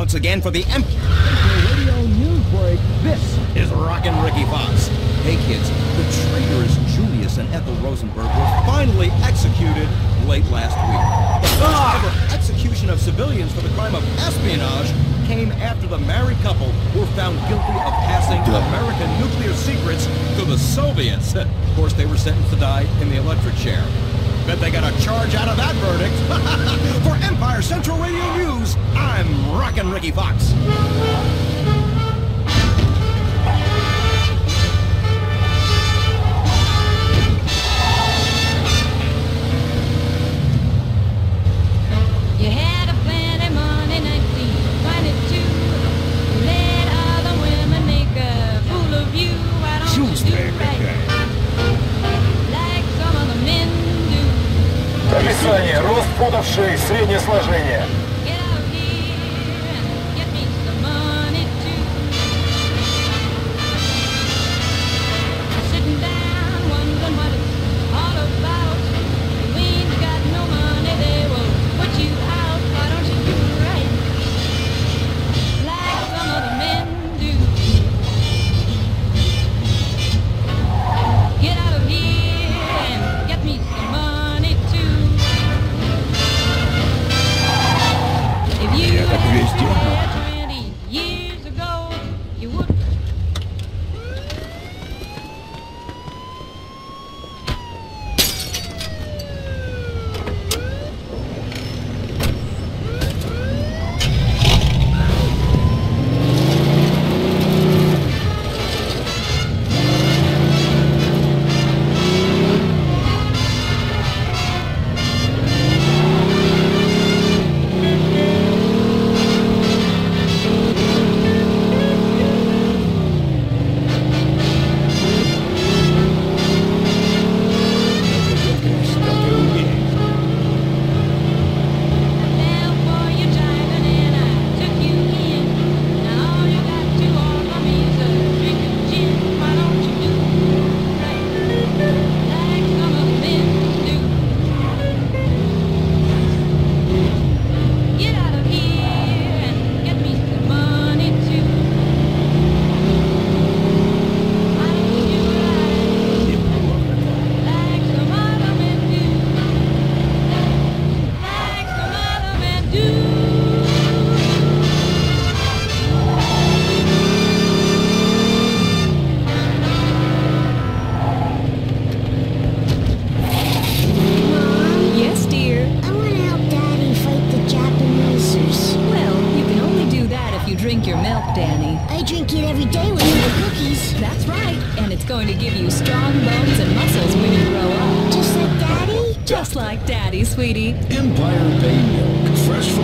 once again for the Radio News Break. This is Rockin' Ricky Fox. Hey kids, the traitors Julius and Ethel Rosenberg were finally executed late last week. The first ever execution of civilians for the crime of espionage came after the married couple were found guilty of passing American nuclear secrets to the Soviets. Of course, they were sentenced to die in the electric chair. Bet they got a charge out of that verdict. For Empire Central Radio News, I'm Rockin' Ricky Fox. You had a plenty money, 1922. You let other women make a fool of you. Why don't you do right? Like some of the men do. Описание. Рост футов 6, среднее сложение. Get out here and get me some money too. Sitting down wondering what it's all about. You ain't got no money, they will put you out. Why don't you do right? Like some of the men do. Get out of here and get me some money too. If you had been 20 years ago, you would. Drink your milk, Danny. I drink it every day with the cookies. That's right, and it's going to give you strong bones and muscles when you grow up. Just like Daddy? Just like Daddy, sweetie. Empire Bay Milk. Fresh